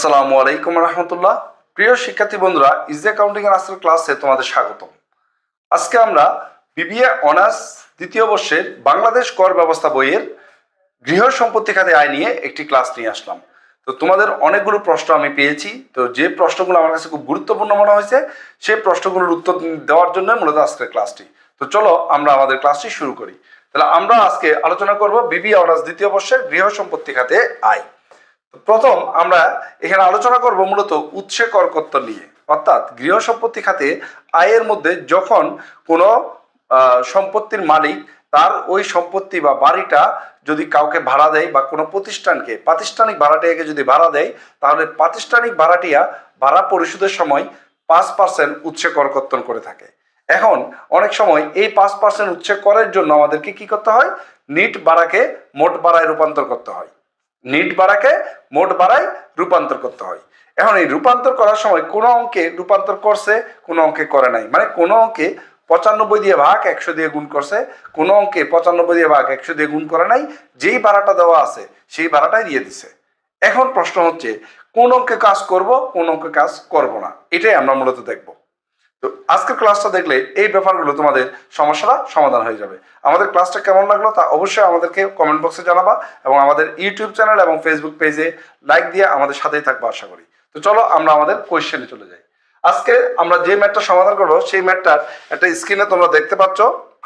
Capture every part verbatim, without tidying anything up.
আসসালামু আলাইকুম রহমতুল্লাহ। প্রিয় শিক্ষার্থী বন্ধুরা, ইজি অ্যাকাউন্টিং এর আজকের ক্লাসে তোমাদের স্বাগতম। আজকে আমরা বিবিএ অনার্স দ্বিতীয় বর্ষের বাংলাদেশ কর ব্যবস্থা বইয়ের গৃহ সম্পত্তি খাতে আয় নিয়ে একটি ক্লাস নিয়ে আসলাম। তো তোমাদের অনেকগুলো প্রশ্ন আমি পেয়েছি, তো যে প্রশ্নগুলো আমার কাছে খুব গুরুত্বপূর্ণ মনে হয়েছে সেই প্রশ্নগুলোর উত্তর দেওয়ার জন্য মূলত আজকের ক্লাসটি। তো চলো আমরা আমাদের ক্লাসটি শুরু করি। তাহলে আমরা আজকে আলোচনা করব বিবিএ অনার্স দ্বিতীয় বর্ষের গৃহ সম্পত্তি খাতে আয়। প্রথম আমরা এখানে আলোচনা করব মূলত উৎসে করকর্তন নিয়ে, অর্থাৎ গৃহ সম্পত্তি খাতে আয়ের মধ্যে যখন কোনো সম্পত্তির মালিক তার ওই সম্পত্তি বা বাড়িটা যদি কাউকে ভাড়া দেয় বা কোনো প্রতিষ্ঠানকে প্রাতিষ্ঠানিক ভাড়াটিয়াকে যদি ভাড়া দেয়, তাহলে প্রাতিষ্ঠানিক ভাড়াটিয়া ভাড়া পরিশোধের সময় পাঁচ পার্সেন্ট উৎসে করকর্তন করে থাকে। এখন অনেক সময় এই পাঁচ পার্সেন্ট উৎসে করের জন্য আমাদেরকে কি করতে হয়, নিট ভাড়াকে মোট ভাড়ায় রূপান্তর করতে হয়। নিট ভাড়াকে মোট ভাড়ায় রূপান্তর করতে হয়। এখন এই রূপান্তর করার সময় কোনো অঙ্কে রূপান্তর করছে, কোনো অঙ্কে করে নাই, মানে কোনো অঙ্কে পঁচানব্বই দিয়ে ভাগ একশো দিয়ে গুণ করছে, কোনো অঙ্কে পঁচানব্বই দিয়ে ভাগ একশো দিয়ে গুণ করে নাই, যেই ভাড়াটা দেওয়া আছে সেই ভাড়াটাই দিয়ে দিছে। এখন প্রশ্ন হচ্ছে কোন অঙ্কে কাজ করব, কোন অঙ্কে কাজ করব না, এটাই আমরা মূলত দেখব। তো আজকের ক্লাসটা দেখলে এই ব্যাপারগুলো তোমাদের সমস্যাটা সমাধান হয়ে যাবে। আমাদের ক্লাসটা কেমন লাগলো তা অবশ্যই আমাদেরকে কমেন্ট বক্সে জানাবা এবং আমাদের ইউটিউব চ্যানেল এবং ফেসবুক পেজে লাইক দিয়ে আমাদের সাথেই থাকবো আশা করি। তো চলো আমরা আমাদের কোয়েশ্চেনে চলে যাই। আজকে আমরা যে ম্যাথটা সমাধান করবো সেই ম্যাথটার একটা স্ক্রিনে তোমরা দেখতে পাচ্ছ।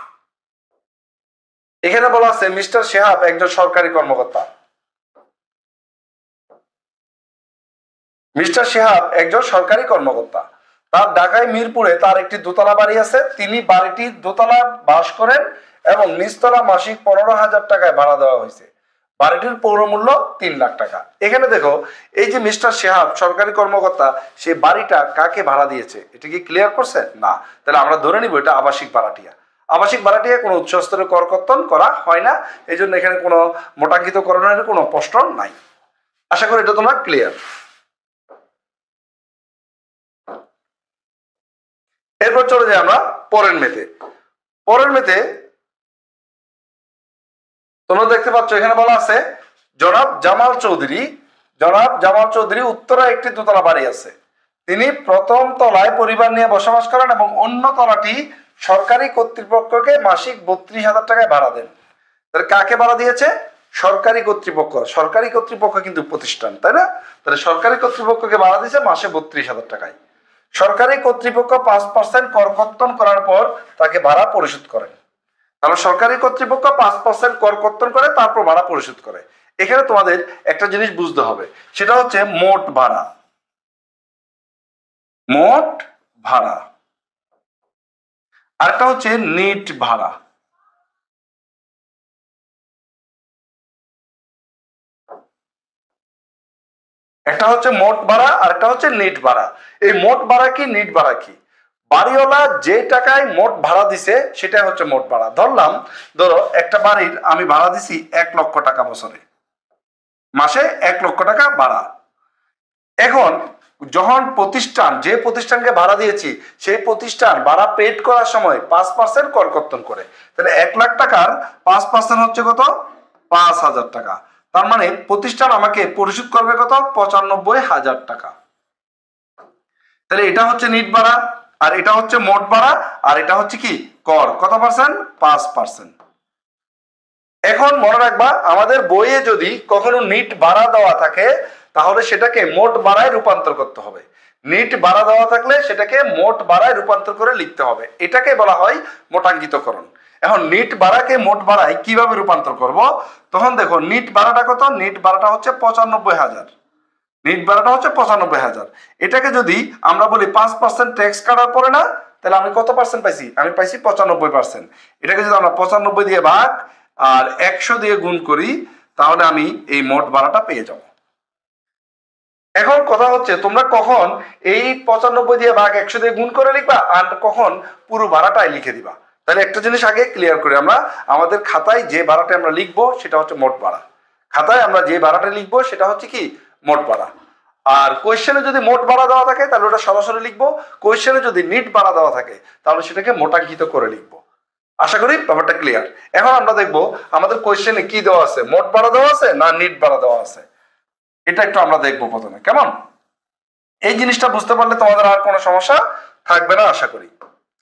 এখানে বলা আছে মিস্টার শেহাব একজন সরকারি কর্মকর্তা। মিস্টার শেহাব একজন সরকারি কর্মকর্তা তার ঢাকায় মিরপুরে তার একটি দোতলা বাড়ি আছে। তিনি বাড়িটির দোতলা বাস করেন এবং নিচতলা মাসিক পনেরো হাজার টাকায় ভাড়া দেওয়া হয়েছে। বাড়িটির পৌরমূল্য তিন লাখ টাকা। এখানে দেখো এই যে মিস্টার শেহাব সরকারি কর্মকর্তা, সে বাড়িটা কাকে ভাড়া দিয়েছে এটা কি ক্লিয়ার করছে না? তাহলে আমরা ধরে নিব এটা আবাসিক ভাড়াটিয়া। আবাসিক ভাড়াটিয়া কোনো উচ্চ স্তরে করকর্তন করা হয় না, এই জন্য এখানে কোনো মোটাঙ্কিতকরণের কোনো প্রশ্ন নাই। আশা করি এটা তোমরা ক্লিয়ার। এরপর চলে যাই আমরা পরের মেতে। পরের মেতে তোমরা দেখতে পাচ্ছ এখানে বলা আছে জনাব জামাল চৌধুরী জনাব জামাল চৌধুরী উত্তরা একটি দোতলা বাড়ি আছে। তিনি প্রথম তলায় পরিবার নিয়ে বসবাস করেন এবং অন্য তলাটি সরকারি কর্তৃপক্ষকে মাসিক বত্রিশ হাজার টাকায় ভাড়া দেন। তাহলে কাকে ভাড়া দিয়েছে? সরকারি কর্তৃপক্ষ। সরকারি কর্তৃপক্ষ কিন্তু প্রতিষ্ঠান, তাই না? তাহলে সরকারি কর্তৃপক্ষকে ভাড়া দিয়েছে মাসে বত্রিশ হাজার টাকায়। সরকারি কর্তৃপক্ষ পাঁচ পার্সেন্ট করকর্তন করার পর তাকে ভাড়া পরিশোধ করেন। তাহলে সরকারি কর্তৃপক্ষ পাঁচ পার্সেন্ট করকর্তন করে তারপর ভাড়া পরিশোধ করে। এখানে তোমাদের একটা জিনিস বুঝতে হবে, সেটা হচ্ছে মোট ভাড়া। মোট ভাড়া আরেকটা হচ্ছে নিট ভাড়া। একটা হচ্ছে মোট ভাড়া আর একটা হচ্ছে নিট ভাড়া। এই মোট ভাড়া কি নিট ভাড়া কি? বাড়িওয়ালা যে টাকায় মোট ভাড়া দিছে সেটা হচ্ছে মোট ভাড়া। ধরলাম ধরো একটা বাড়ির আমি ভাড়া দিছি এক লক্ষ টাকা বছরে, মাসে এক লক্ষ টাকা ভাড়া। এখন যখন প্রতিষ্ঠান যে প্রতিষ্ঠানকে ভাড়া দিয়েছি সেই প্রতিষ্ঠান ভাড়া পেড করার সময় পাঁচ পার্সেন্ট করকর্তন করে, তাহলে এক লাখ টাকার পাঁচ পার্সেন্ট হচ্ছে কত? পাঁচ হাজার টাকা। তার মানে প্রতিষ্ঠান আমাকে পরিশোধ করবে কত? পঁচানব্বই হাজার টাকা। তাহলে এটা হচ্ছে নিট ভাড়া আর এটা হচ্ছে মোট ভাড়া আর এটা হচ্ছে কি কর। কত পার্সেন্ট? পাঁচ পার্সেন্ট। এখন মনে রাখবা আমাদের বইয়ে যদি কখনো নিট ভাড়া দেওয়া থাকে তাহলে সেটাকে মোট ভাড়ায় রূপান্তর করতে হবে। নিট ভাড়া দেওয়া থাকলে সেটাকে মোট ভাড়ায় রূপান্তর করে লিখতে হবে। এটাকে বলা হয় মোটাঙ্কিতকরণ। এখন নিট ভাড়াকে মোট ভাড়ায় কিভাবে রূপান্তর করব? তখন দেখো নিট ভাড়াটা কত? নিট ভাড়াটা হচ্ছে পঁচানব্বই হাজার। নিট ভাড়াটা হচ্ছে পঁচানব্বই হাজার। এটাকে যদি আমরা বলি পাঁচ পার্সেন্ট ট্যাক্স কাটার পরে না, তাহলে আমি কত পার্সেন্ট পাইছি? আমি পাইছি পঁচানব্বই পার্সেন্ট। এটাকে যদি আমরা পঁচানব্বই দিয়ে ভাগ আর একশো দিয়ে গুণ করি তাহলে আমি এই মোট ভাড়াটা পেয়ে যাব। এখন কথা হচ্ছে তোমরা কখন এই পঁচানব্বই দিয়ে ভাগ একশো দিয়ে গুণ করে লিখবা আর কখন পুরো ভাড়াটাই লিখে দিবা। তাহলে একটা জিনিস আগে ক্লিয়ার করি, আমরা আমাদের খাতায় যে ভাড়াটা আমরা লিখবো সেটা হচ্ছে মোট ভাড়া। খাতায় আমরা যে ভাড়াটা লিখবো সেটা হচ্ছে কি মোট ভাড়া। আর কোয়েশ্চেনে যদি মোট ভাড়া দেওয়া থাকে তাহলে ওটা সরাসরি লিখবো, কোয়েশ্চেনে যদি নিট ভাড়া দেওয়া থাকে তাহলে সেটাকে মোটাঙ্কিত করে লিখবো। আশা করি ব্যাপারটা ক্লিয়ার। এখন আমরা দেখবো আমাদের কোয়েশ্চেনে কি দেওয়া আছে, মোট ভাড়া দেওয়া আছে না নিট ভাড়া দেওয়া আছে, এটা একটু আমরা দেখবো প্রথমে। কেমন? এই জিনিসটা বুঝতে পারলে তোমাদের আর কোনো সমস্যা থাকবে না আশা করি।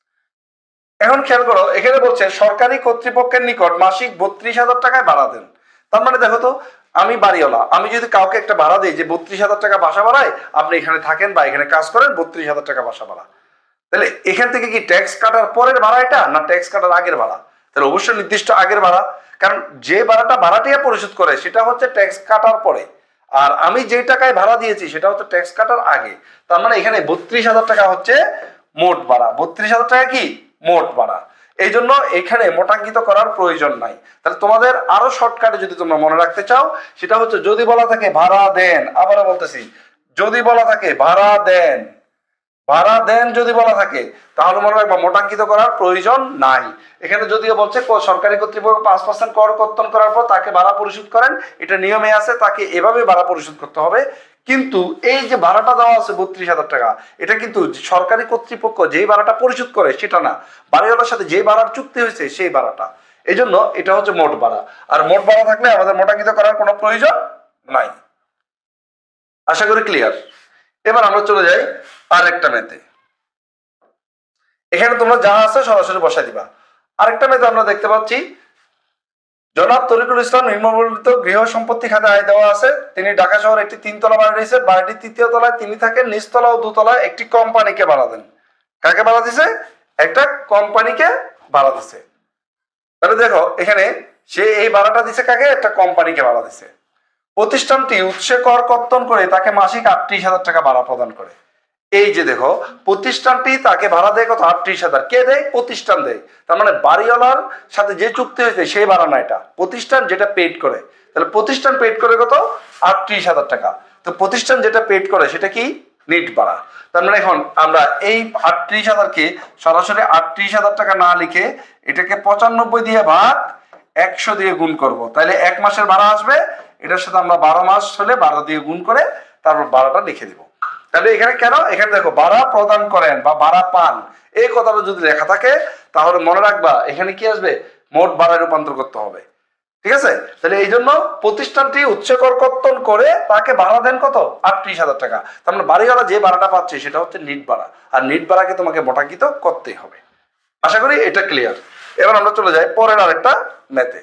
এখন খেয়াল করো, এখানে বলছে সরকারি কর্তৃপক্ষের নিকট মাসিক বত্রিশ হাজার টাকায় ভাড়া দেন। তার মানে দেখো তো, আমি বাড়িওয়ালা, আমি যদি কাউকে একটা ভাড়া দিই যে বত্রিশ হাজার টাকা বাসা ভাড়ায় আপনি এখানে থাকেন বা এখানে কাজ করেন, বত্রিশ হাজার টাকা বাসা ভাড়া, তাহলে এখান থেকে কি ট্যাক্স কাটার পরের ভাড়া এটা না ট্যাক্স কাটার আগের ভাড়া? তাহলে অবশ্যই নির্দিষ্ট আগের ভাড়া, কারণ যে ভাড়াটা ভাড়াটিয়া পরিশোধ করে সেটা হচ্ছে ট্যাক্স কাটার পরে, আর আমি যে টাকায় ভাড়া দিয়েছি সেটা হচ্ছে ট্যাক্স কাটার আগে। তার মানে এখানে বত্রিশ হাজার টাকা হচ্ছে মোট ভাড়া। বত্রিশ হাজার টাকা কি মোট ভাড়া, এই জন্য এখানে মোটাঙ্কিত করার প্রয়োজন নাই। তাহলে তোমাদের আরো শর্টকাটে যদি তোমরা মনে রাখতে চাও সেটা হচ্ছে যদি বলা থাকে ভাড়া দেন, আবারও বলতেছি যদি বলা থাকে ভাড়া দেন, ভাড়া দেন যদি বলা থাকে তাহলে মনে রাখবা মোটাঙ্কিত করার প্রয়োজন নাই। এখানে যদিও বলছে সরকারি কর্তৃপক্ষ পাঁচ পার্সেন্ট কর কর্তন করার পর তাকে ভাড়া পরিশোধ করেন, এটা নিয়মে আছে, তাকে এভাবে ভাড়া পরিশোধ করতে হবে। কিন্তু এই যে ভাড়াটা দেওয়া আছে বত্রিশ হাজার টাকা, এটা কিন্তু সরকারি কর্তৃপক্ষ যেই ভাড়াটা পরিশোধ করে সেটা না, বাড়িওয়ালার সাথে যে ভাড়ার চুক্তি হয়েছে সেই ভাড়াটা। এই জন্য এটা হচ্ছে মোট ভাড়া, আর মোট ভাড়া থাকলে আমাদের মোটাঙ্কিত করার কোনো প্রয়োজন নাই। আশা করি ক্লিয়ার। এবার আমরা চলে যাই আরেকটা মেতে। এখানে তোমরা যা আছে সরাসরি বসাই দিবা। আরেকটা মেতে আমরা দেখতে পাচ্ছি জনাব তরিকুল ইসলাম নিম্নবর্ণিত গৃহ সম্পত্তি খাতে আয় দেওয়া আছে। তিনি ঢাকা শহরে একটি তিনতলা বাড়ি রয়েছে, বাড়িটির তৃতীয় তলায় তিনি থাকেন, নিচতলা ও দুতলায় একটি কোম্পানিকে ভাড়া দেন। কাকে ভাড়া দিছে? একটা কোম্পানিকে ভাড়া দিছে। তাহলে দেখো এখানে সে এই ভাড়াটা দিছে কাকে? একটা কোম্পানিকে ভাড়া দিছে। প্রতিষ্ঠানটি উৎসে কর কর্তন করে তাকে মাসিক আটত্রিশ হাজার টাকা ভাড়া প্রদান করে। এই যে দেখো, প্রতিষ্ঠানটি তাকে ভাড়া দেয় কত? আটত্রিশ হাজার। কে দেয়? প্রতিষ্ঠান দেয়। তার মানে বাড়িওয়ালার সাথে যে চুক্তি হয়েছে সেই ভাড়া না, এটা প্রতিষ্ঠান যেটা পেড করে। তাহলে প্রতিষ্ঠান পেড করে কত? আটত্রিশ হাজার টাকা। তো প্রতিষ্ঠান যেটা পেড করে সেটা কি? নিট ভাড়া। তার মানে এখন আমরা এই আটত্রিশ হাজারকে সরাসরি আটত্রিশ হাজার টাকা না লিখে এটাকে পঁচানব্বই দিয়ে ভাগ একশো দিয়ে গুণ করব, তাহলে এক মাসের ভাড়া আসবে। এটার সাথে আমরা বারো মাস হলে বারো দিয়ে গুণ করে তারপর ভাড়াটা লিখে দিব। তাহলে এখানে কেন? এখানে দেখো ভাড়া প্রদান করেন বা ভাড়া পান, এই কথাটা যদি লেখা থাকে তাহলে মনে রাখবা এখানে কি আসবে? মোট ভাড়ায় রূপান্তর করতে হবে। ঠিক আছে? তাহলে এই জন্য প্রতিষ্ঠানটি উচ্চ কর কর্তন করে তাকে ভাড়া দেন কত? আটত্রিশ হাজার টাকা। তার মানে বাড়িওয়ালা যে ভাড়াটা পাচ্ছে সেটা হচ্ছে নিট ভাড়া, আর নিট ভাড়াকে তোমাকে মোটাঙ্কিত করতেই হবে। আশা করি এটা ক্লিয়ার। এবার আমরা চলে যাই পরের আরেকটা ম্যাথে।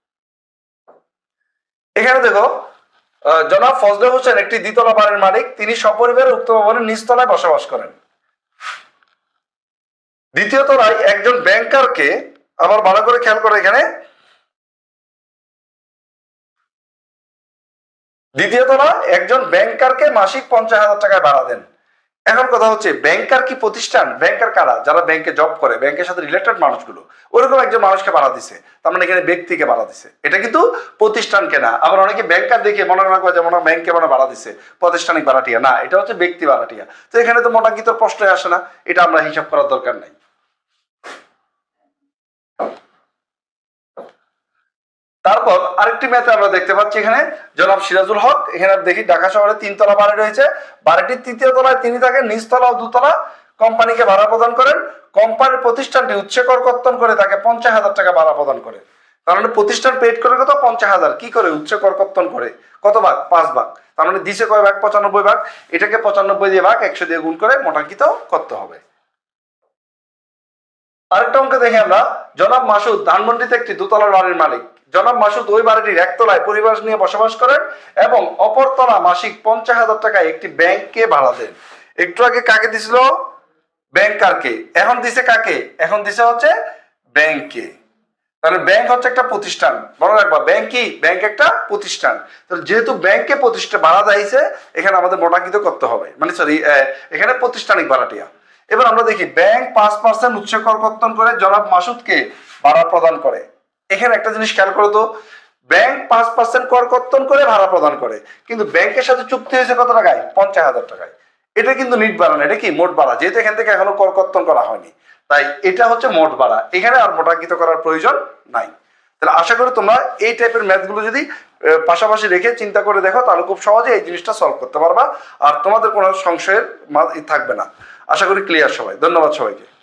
এখানে দেখো জনাব ফজলে হোসেন একটি দ্বিতলা বাড়ির মালিক, তিনি সপরিবারে উক্ত ভবনের নিচতলায় বসবাস করেন। দ্বিতীয় তলায় একজন ব্যাংকারকে, আবার ভালো করে খেয়াল করে, এখানে দ্বিতীয় তলায় একজন ব্যাংকারকে মাসিক পঞ্চাশ হাজার টাকায় ভাড়া দেন। এখন কথা হচ্ছে ব্যাংকার কি প্রতিষ্ঠান? ব্যাংকার কারা? যারা ব্যাংকে জব করে, ব্যাংকের সাথে রিলেটেড মানুষগুলো, ওরকম একজন মানুষকে ভাড়া দিছে। তার মানে এখানে ব্যক্তিকে ভাড়া দিছে, এটা কিন্তু প্রতিষ্ঠানকে না। আবার অনেকে ব্যাংকার দেখে মনে রাখবে যেমন ব্যাংকে মনে ভাড়া দিছে, প্রাতিষ্ঠানিক ভাড়াটিয়া না, এটা হচ্ছে ব্যক্তি ভাড়াটিয়া। তো এখানে তো মোটাঙ্কিত প্রশ্নই আসে না, এটা আমরা হিসাব করার দরকার নাই। তারপর আরেকটি ম্যাথে আমরা দেখতে পাচ্ছি এখানে জনাব সিরাজুল হক, এখানে দেখি ঢাকা শহরে তিনতলা বাড়ি রয়েছে, বাড়িটির তৃতীয় তলায় তিনি থাকেন, নিচতলা ও দুতলা কোম্পানিকে ভাড়া প্রদান করেন। কোম্পানির প্রতিষ্ঠানটি উচ্চ কর কর্তন করে তাকে পঞ্চাশ হাজার টাকা ভাড়া প্রদান করে। তার মানে প্রতিষ্ঠান পেড করে কত? পঞ্চাশ হাজার। কি করে? উচ্চ কর কর্তন করে। কত ভাগ? পাঁচ ভাগ। তার মানে দিছে কয় ভাগ? পঁচানব্বই ভাগ। এটাকে পঁচানব্বই দিয়ে ভাগ একশো দিয়ে গুণ করে মোটাঙ্কিত করতে হবে। আরেকটা অঙ্ক দেখি আমরা। জনাব মাসুদ ধানমন্ডিতে একটি দোতলার বাড়ির মালিক। জনাব মাসুদ ওই বাড়িটির একতলায় পরিবার নিয়ে বসবাস করেন এবং অপরতলা মাসিক পঞ্চাশ হাজার টাকায় একটি ব্যাংককে ভাড়া দেন। একটু আগে কাকে দিছিল? ব্যাংকারকে। এখন দিছে কাকে? এখন দিছে হচ্ছে ব্যাংকে। তাহলে ব্যাংক হচ্ছে একটা প্রতিষ্ঠান, মনে রাখবা ব্যাংক কি? ব্যাংক একটা প্রতিষ্ঠান। তাহলে যেহেতু ব্যাংকে প্রতিষ্ঠান ভাড়া দিয়েছে, এখানে আমাদের মোটাঙ্কিত করতে হবে, মানে সরি এখানে প্রতিষ্ঠানিক ভাড়াটিয়া। এবার আমরা দেখি ব্যাংক পাঁচ পার্সেন্ট উচ্চ কর কর্তন করে জনাব মাসুদকে ভাড়া প্রদান করে। এখানে একটা জিনিস খেয়াল করো তো, ব্যাংক পাঁচ পার্সেন্ট কর কর্তন করে ভাড়া প্রদান করে, কিন্তু ব্যাংকের সাথে চুক্তি হয়েছে কত টাকায়? পঞ্চাশ হাজার টাকায়। এটা কিন্তু নিট ভাড়া না, এটা কি মোট ভাড়া, যেহেতু এখান থেকে এখনো কর কর্তন করা হয়নি, তাই এটা হচ্ছে মোট ভাড়া। এখানে আর মোটাঙ্কিত করার প্রয়োজন নাই। তাহলে আশা করি তোমরা এই টাইপের ম্যাথগুলো যদি পাশাপাশি রেখে চিন্তা করে দেখো তাহলে খুব সহজে এই জিনিসটা সলভ করতে পারবা, আর তোমাদের কোনো সংশয়ের থাকবে না। আশা করি ক্লিয়ার সবাই। ধন্যবাদ সবাইকে।